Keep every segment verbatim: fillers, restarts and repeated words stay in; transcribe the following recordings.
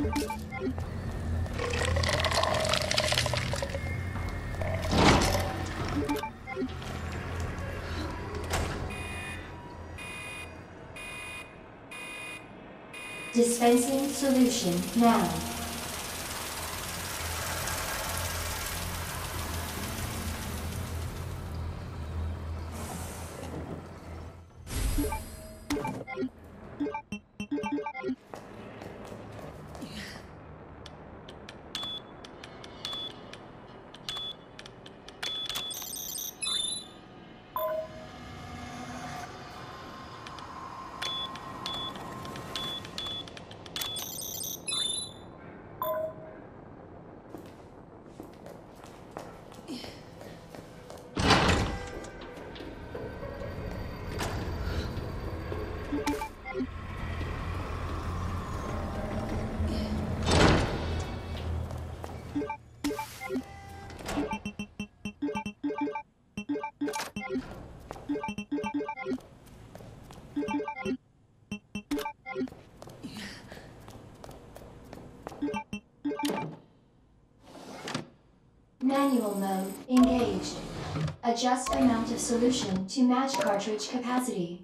Dispensing solution now. Manual mode engaged. Adjust amount of solution to match cartridge capacity.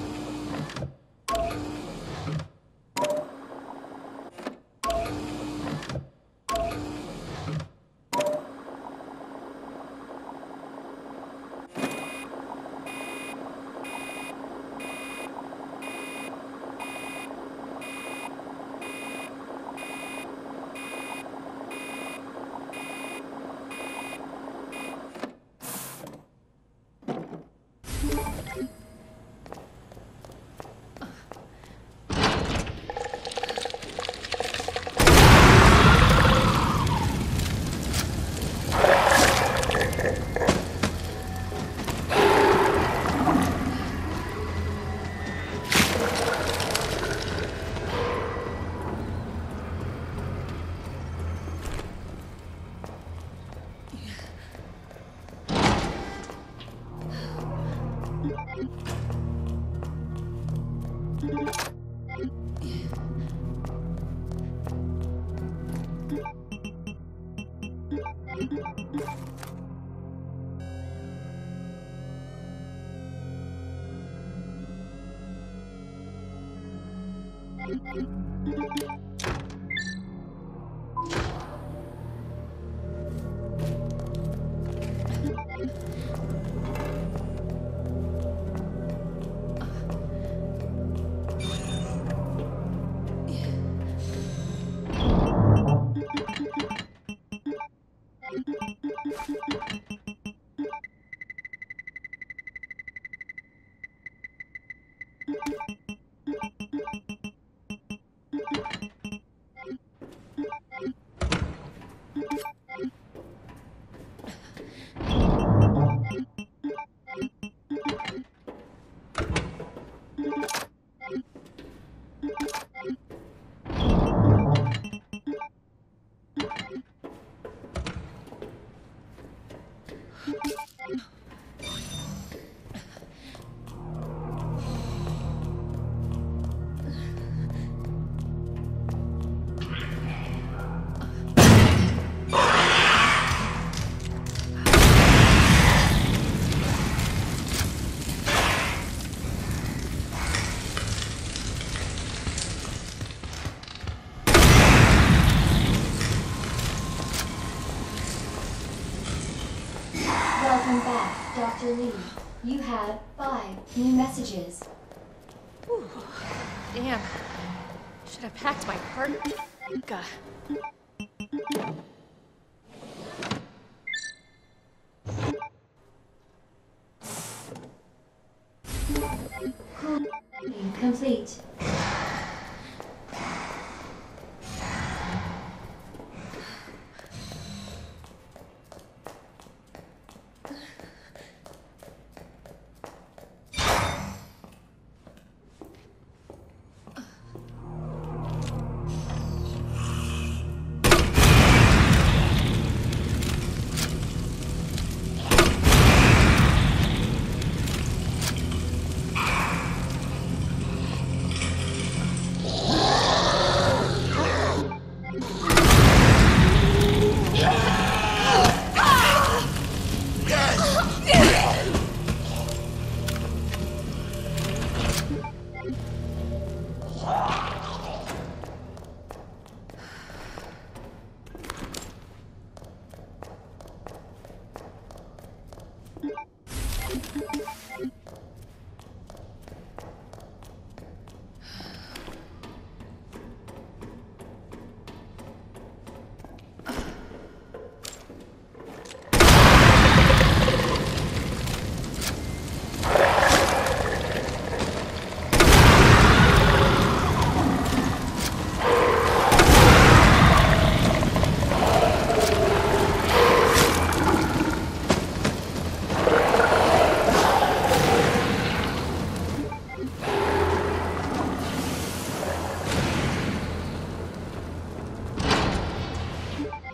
Welcome back, Doctor Lee. You have five new messages. Whew. Damn. Should have packed my parka. Complete.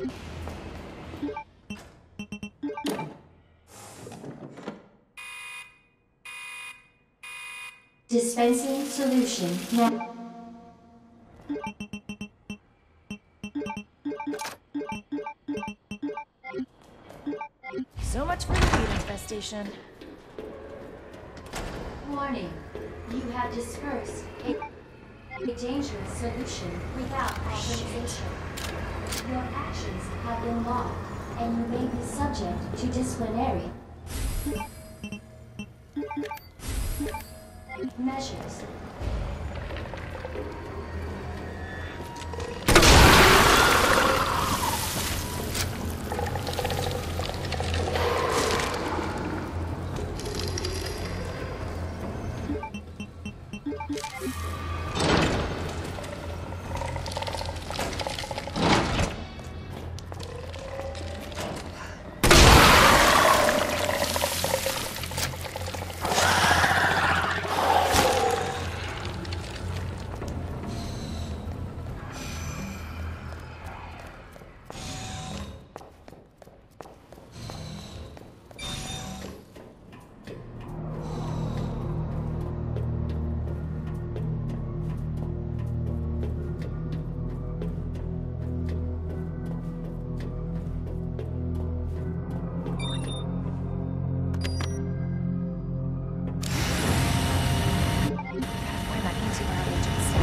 Dispensing solution now. So much for the weed infestation. Warning. You have dispersed a, a dangerous solution without authorization. Your actions have been logged, and you may be subject to disciplinary measures. Find that antibiotic agent.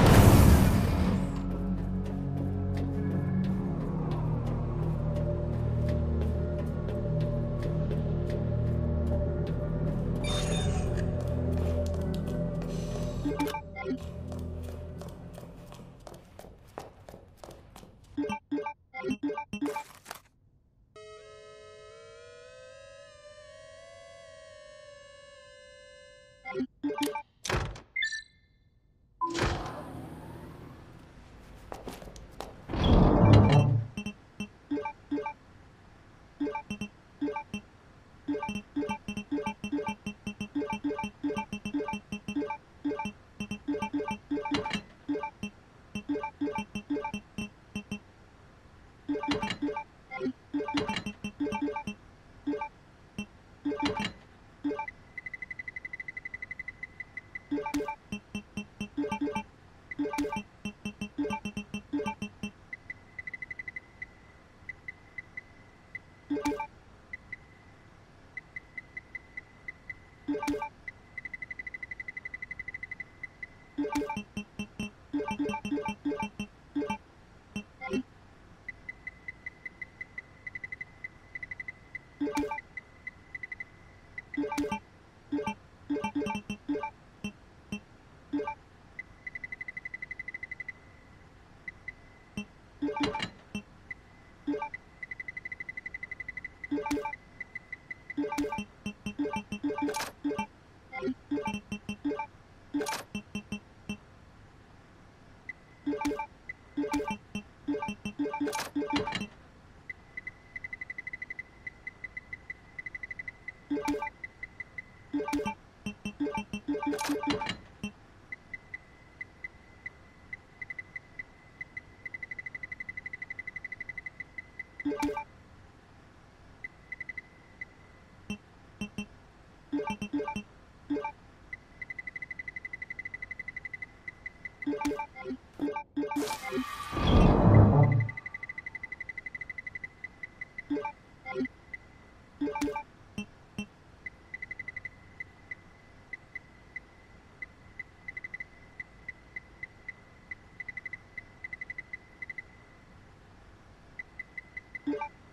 You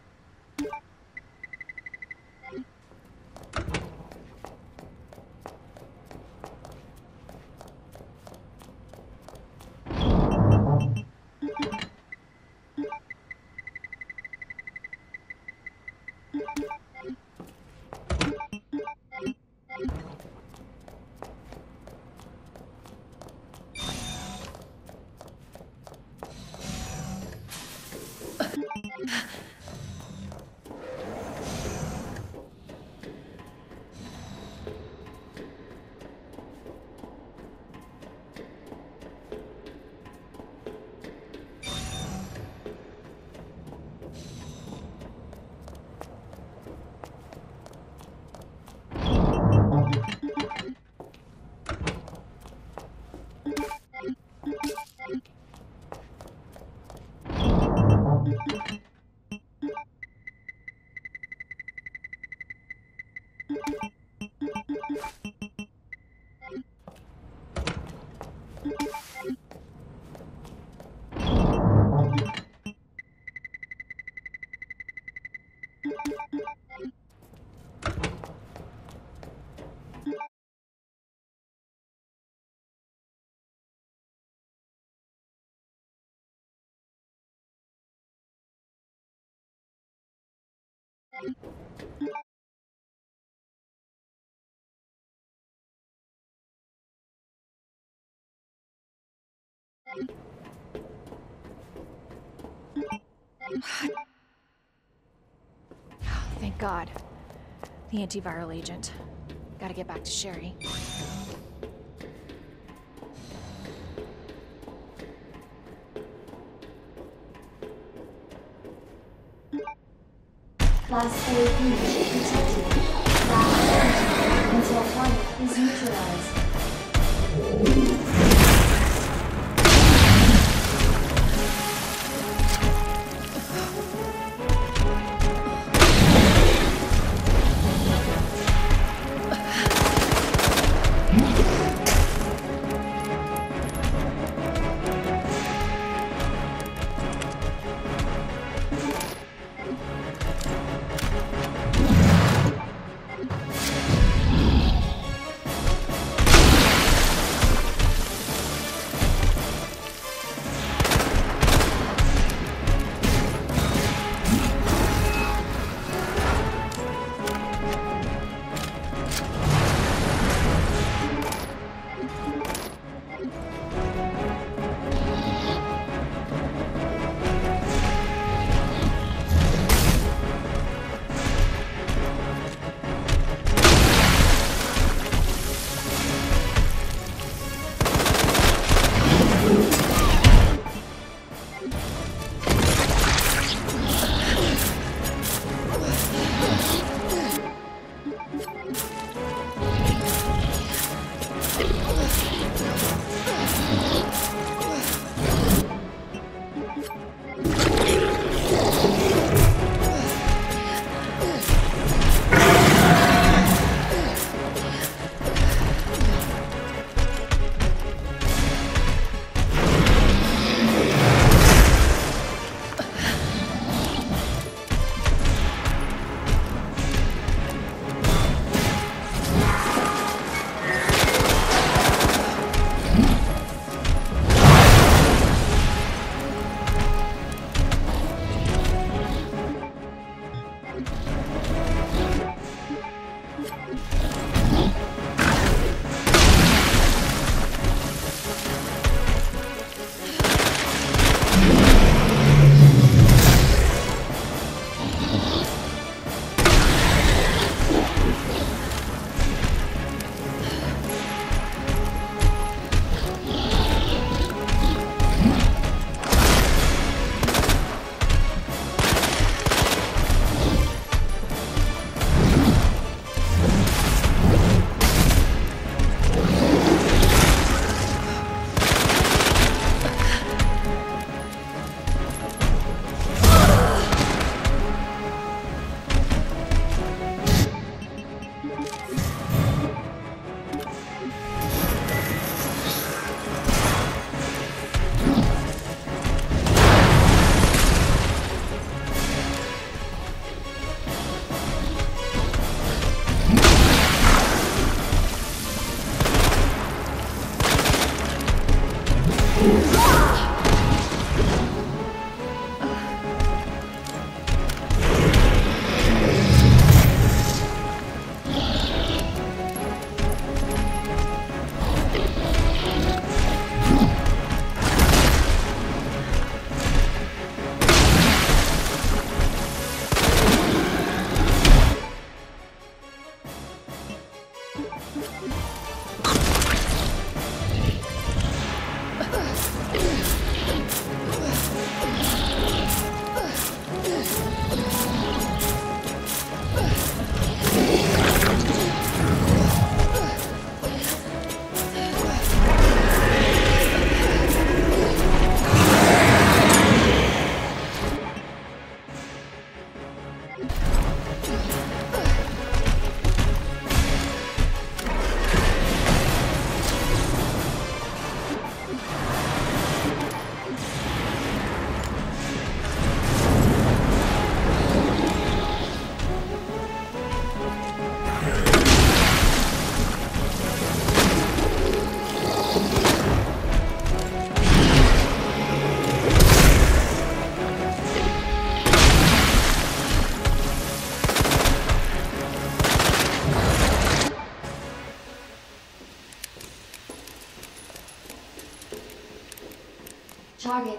Thank God. The antiviral agent. Gotta get back to Sherry. Class A breach detected. Last until target is neutralized.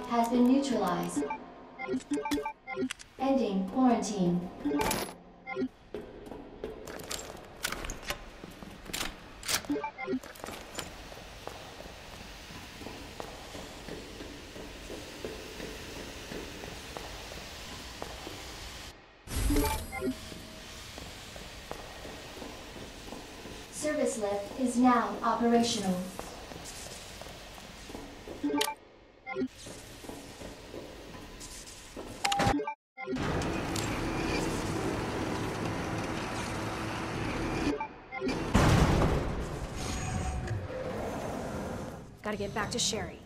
has been neutralized. Ending quarantine. Service lift is now operational. Gotta get back to Sherry.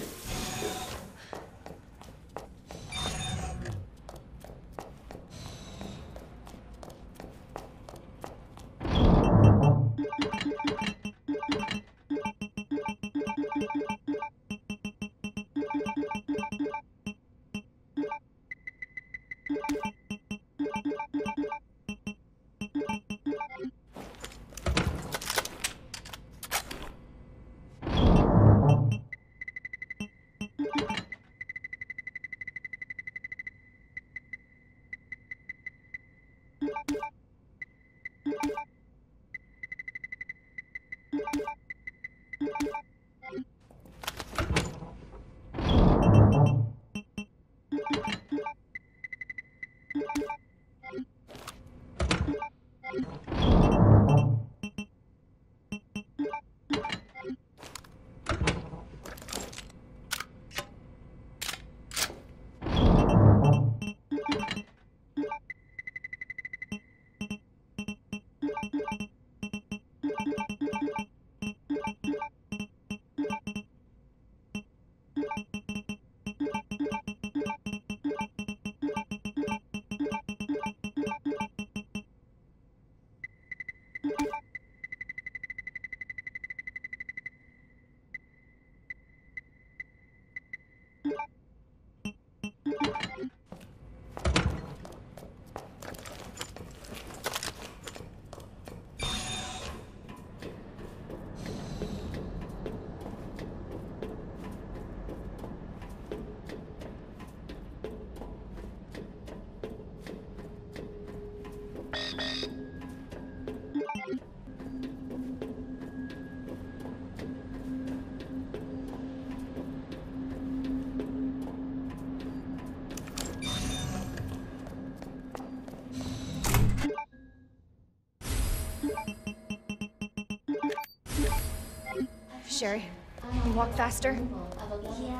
Sherry, can you walk faster? Yeah.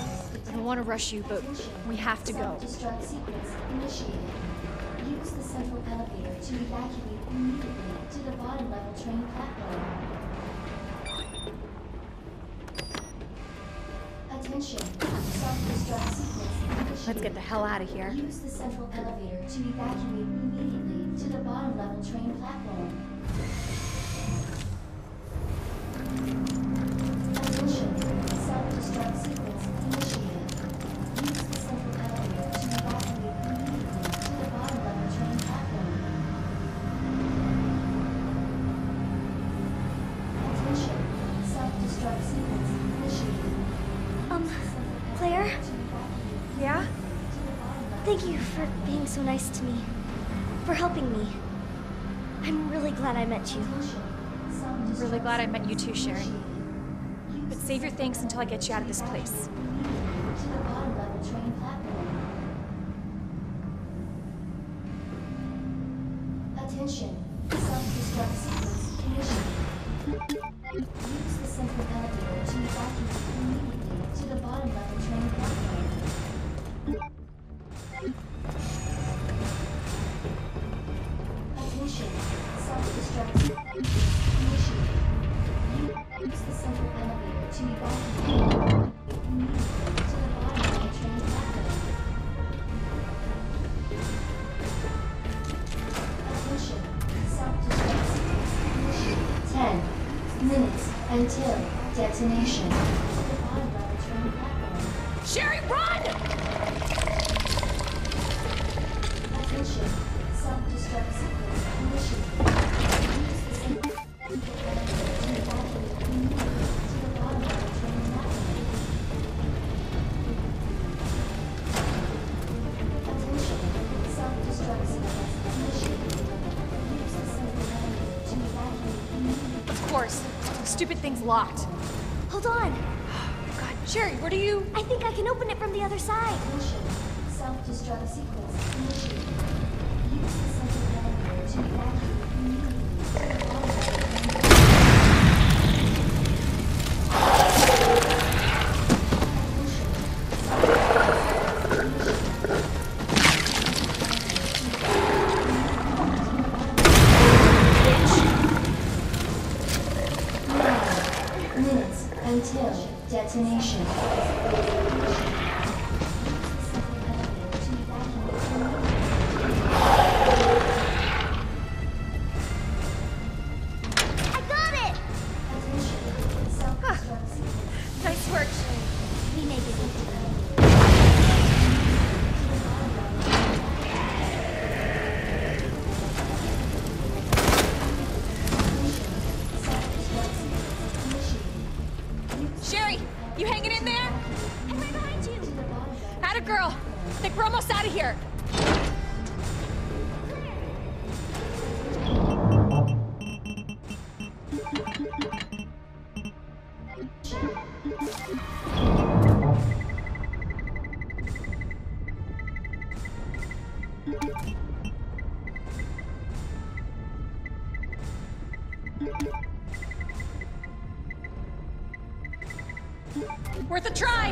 I don't want to rush you, but we have to go. Self-destruct sequence initiated. Use the central elevator to evacuate immediately to the bottom level train platform. Attention. Self-destruct sequence initiated. Let's get the hell out of here. Use the central elevator to evacuate immediately to the bottom level train platform. Attention. Self-destruct sequence initiated. Use the central elevator to evacuate immediately to the bottom level train platform. Attention. Self-destruct sequence initiated. Um, Claire? Yeah? Thank you for being so nice to me. For helping me. I'm really glad I met you. I'm really glad I met you too, Sherry. But save your thanks until I get you out of this place. To the bottom level train platform. Attention. Self-destruct sequence initiated. Use the central elevator to evacuate immediately to the bottom level train platform. Attention. Self-destruct sequence initiated. Use the central elevator to evacuate immediately to the bottom level train platform. Attention. Self-destruct sequence initiated. Ten minutes until detonation. To the bottom level train platform. Sherry, run! Attention. Self-destruct sequence initiated. Use the central elevator to evacuate immediately to the bottom level train platform. stupid thing's locked. Hold on. God, Sherry, what are you... I think I can open it from the other side. Attention. Self-destruct sequence initiated. Use the central elevator to evacuate immediately. Until detonation. I got it! Nice work. We made it. Sherry, you hanging in there? I'm right behind you. Atta girl. Think we're almost out of here. Worth a try.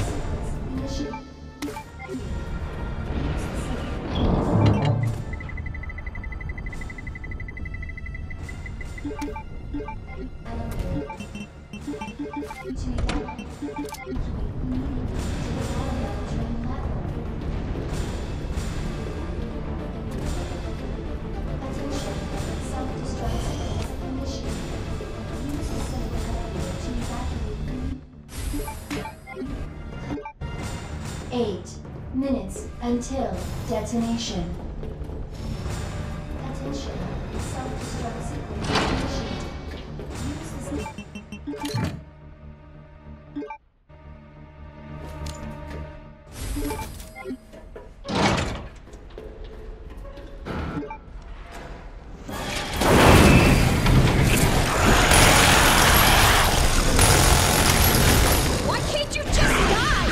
Eight minutes until detonation. Attention. Self-destruct sequence initiated. Use the Why can't you just die?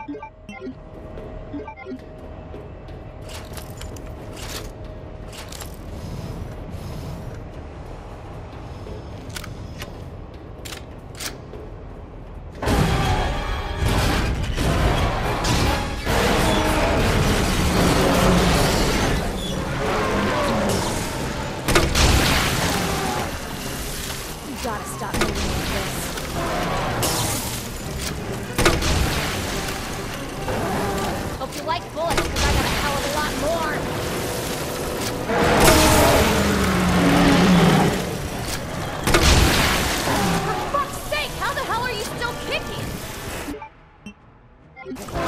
Gotta stop moving like this. Hope you like bullets, because I got a hell of a lot more. For fuck's sake, how the hell are you still kicking?